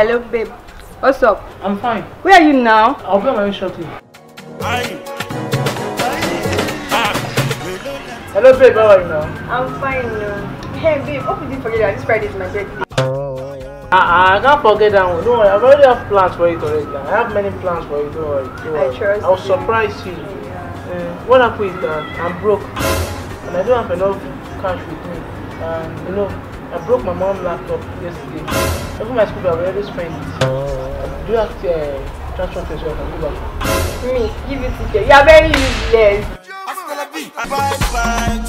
Hello, babe. What's up? I'm fine. Where are you now? I'll be on my way shortly. Hello, babe. How are you now? I'm fine. Hey, babe. Hope you didn't forget that this Friday is my birthday. I can't forget that one. Don't worry. I already have plans for it already. I have many plans for you. Don't worry. I trust I'll you. surprise you. What happened is that I'm broke and I don't have enough cash with me. And you know, I broke my mom's laptop yesterday. Even my school, I've already spent it. Do you have transport as well? I can go back. Me, give you ticket. You are very useless. Bye bye.